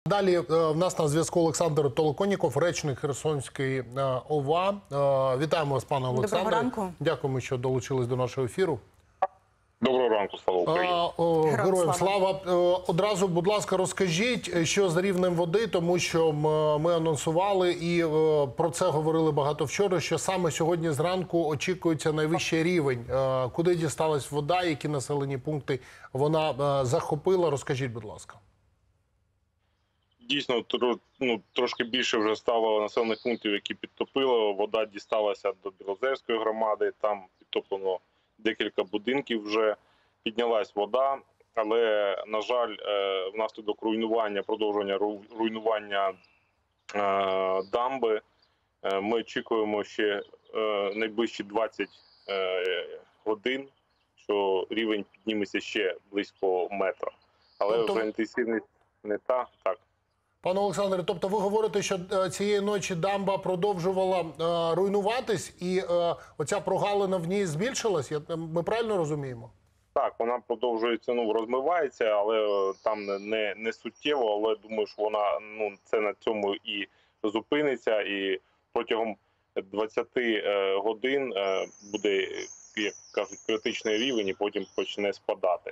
Далі в нас на зв'язку Олександр Толоконніков, речник Херсонської ОВА. Вітаємо вас, пане Олександре. Доброго ранку. Дякуємо, що долучились до нашого ефіру. Доброго ранку, слава Україні. Героям слава. Одразу, будь ласка, розкажіть, що з рівнем води, тому що ми анонсували і про це говорили багато вчора, що саме сьогодні зранку очікується найвищий рівень. Куди дісталась вода, які населені пункти вона захопила? Розкажіть, будь ласка. Дійсно, трошки більше вже стало населених пунктів, які підтопило. Вода дісталася до Білозерської громади, там підтоплено декілька будинків вже, піднялась вода, але, на жаль, внаслідок продовження руйнування дамби, ми очікуємо ще найближчі 20 годин, що рівень підніметься ще близько метра. Але вже інтенсивність не так. Пане Олександре, тобто ви говорите, що цієї ночі дамба продовжувала руйнуватись і оця прогалина в ній збільшилась? Ми правильно розуміємо? Так, вона продовжується, розмивається, але там не суттєво, але думаю, що вона це на цьому і зупиниться, і протягом 20 годин буде, як кажуть, критичний рівень, і потім почне спадати.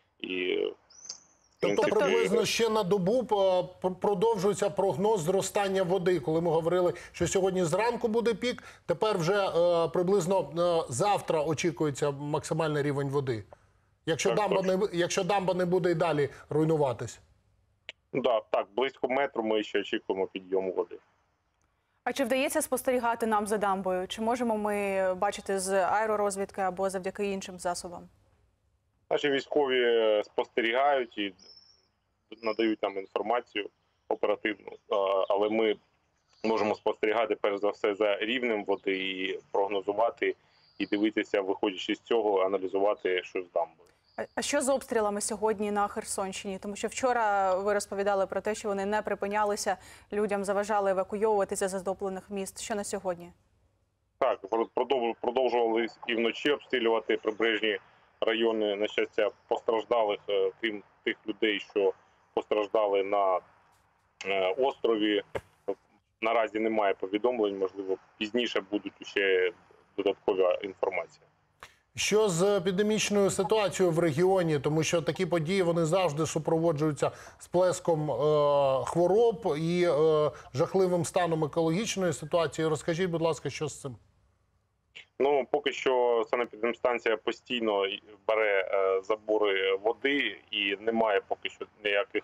Тобто приблизно ще на добу продовжується прогноз зростання води. Коли ми говорили, що сьогодні зранку буде пік, тепер вже приблизно завтра очікується максимальний рівень води. Якщо дамба не буде і далі руйнуватись. Так, близько метру ми ще очікуємо підйому води. А чи вдається спостерігати нам за дамбою? Чи можемо ми бачити з аеророзвідки або завдяки іншим засобам? Наші військові спостерігають і надають нам інформацію оперативну, але ми можемо спостерігати, перш за все, за рівнем води і прогнозувати, і дивитися, виходячи з цього, аналізувати, що з дамбою. А що з обстрілами сьогодні на Херсонщині? Тому що вчора ви розповідали про те, що вони не припинялися, людям заважали евакуйовуватися з затоплених міст. Що на сьогодні? Так, продовжували і вночі обстрілювати прибережні райони. На щастя, постраждалих, крім тих людей, що постраждали на острові. Наразі немає повідомлень, можливо, пізніше будуть ще додаткова інформація. Що з епідемічною ситуацією в регіоні? Тому що такі події, вони завжди супроводжуються сплеском хвороб і жахливим станом екологічної ситуації. Розкажіть, будь ласка, що з цим? Поки що санепідемстанція постійно бере забори води і немає поки що ніяких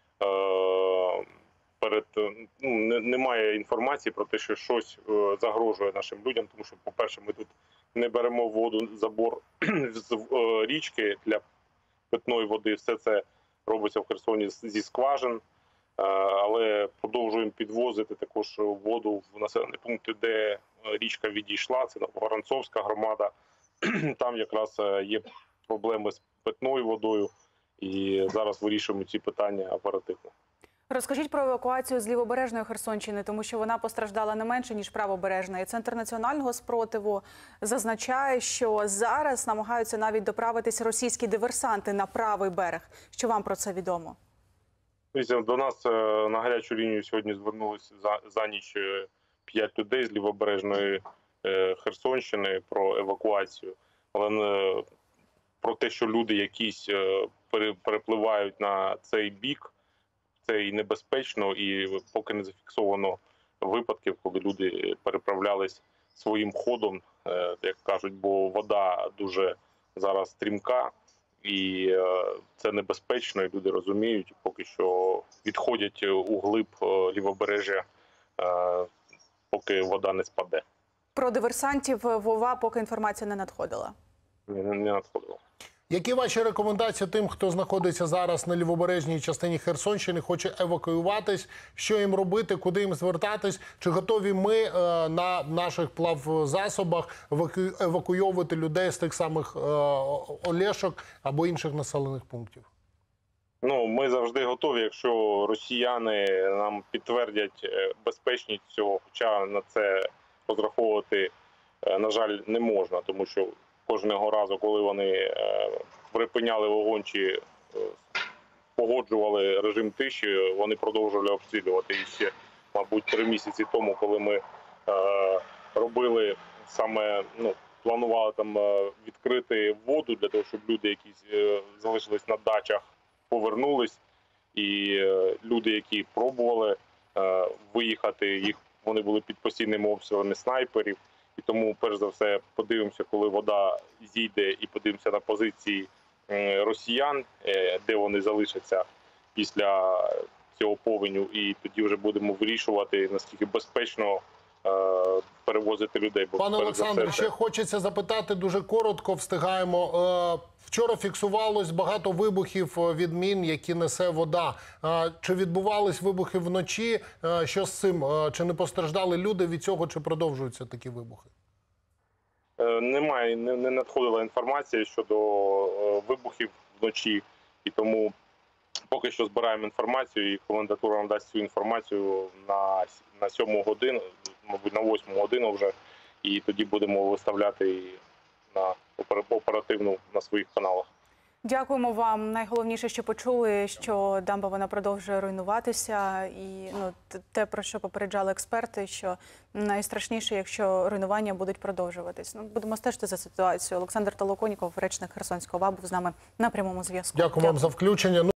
немає інформації про те, що щось загрожує нашим людям, тому що, по-перше, ми тут не беремо воду, забор з річки для питної води, все це робиться в Херсоні зі скважин, але продовжуємо підвозити також воду в населені пункти, де річка відійшла, це Воронцовська громада, там якраз є проблеми з питною водою, і зараз вирішуємо ці питання оперативно. Розкажіть про евакуацію з лівобережної Херсонщини, тому що вона постраждала не менше, ніж правобережна. І Центр національного спротиву зазначає, що зараз намагаються навіть доправитись російські диверсанти на правий берег. Що вам про це відомо? До нас на гарячу лінію сьогодні звернулися за ніч 5 людей з лівобережної Херсонщини про евакуацію. Але про те, що люди якісь перепливають на цей бік, це і небезпечно, і поки не зафіксовано випадків, коли люди переправлялись своїм ходом, як кажуть, бо вода дуже зараз стрімка, і це небезпечно, і люди розуміють, поки що відходять у глиб лівобережжя, поки вода не спаде. Про диверсантів в ОВА поки інформація не надходила? Не надходила. Які ваші рекомендації тим, хто знаходиться зараз на лівобережній частині Херсонщини, хоче евакуюватись? Що їм робити, куди їм звертатись? Чи готові ми на наших плавзасобах евакуйовувати людей з тих самих Олешок або інших населених пунктів? Ми завжди готові, якщо росіяни нам підтвердять безпечність цього, хоча на це розраховувати, на жаль, не можна, тому що кожного разу, коли вони припиняли вогонь чи погоджували режим тиші, вони продовжували обстрілювати. І ще, мабуть, 3 місяці тому, коли ми робили саме, планували там відкрити воду для того, щоб люди, які залишились на дачах, повернулись. І люди, які пробували виїхати, вони були під постійними обстрілами снайперів. І тому, перш за все, подивимося, коли вода зійде, і подивимося на позиції росіян, де вони залишаться після цього повеню. І тоді вже будемо вирішувати, наскільки безпечно перевозити людей. Бо, Пане перш за Олександре, все, ще хочеться запитати, дуже коротко встигаємо. Вчора фіксувалось багато вибухів від мін, які несе вода. Чи відбувались вибухи вночі? Що з цим? Чи не постраждали люди від цього, чи продовжуються такі вибухи? Немає, не надходила інформація щодо вибухів вночі, і тому поки що збираємо інформацію, і комендатура нам дасть цю інформацію на 7 годину, мабуть, на 8 годину вже, і тоді будемо виставляти її на оперативну на своїх каналах. Дякуємо вам. Найголовніше, що почули, що дамба вона продовжує руйнуватися. І те, про що попереджали експерти, що найстрашніше, якщо руйнування будуть продовжуватись. Будемо стежити за ситуацією. Олександр Толоконіков, речник Херсонського ВАБ, був з нами на прямому зв'язку. Дякую вам за включення.